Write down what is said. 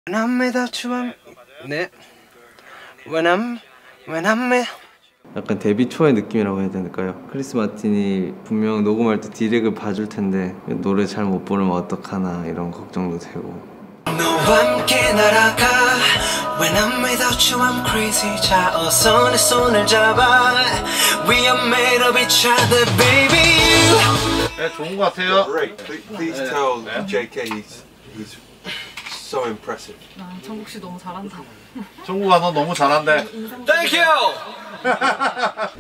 When I'm without you, 네. When I'm with. 약간 데뷔 초의 느낌이라고 해야 될까요? 크리스 마틴이 분명 녹음할 때 디렉을 봐줄 텐데 노래 잘 못 부르면 어떡하나 이런 걱정도 되고. 너와 함께 날아가. When I'm without you, I'm crazy. 자, 어서 내 손을 잡아. We are made of each other, baby. 네, 좋은 것 같아요. Great. Please tell JK he's so impressive. 정국 씨 너무 잘한다. 정국아 너 너무 잘한대. Thank you.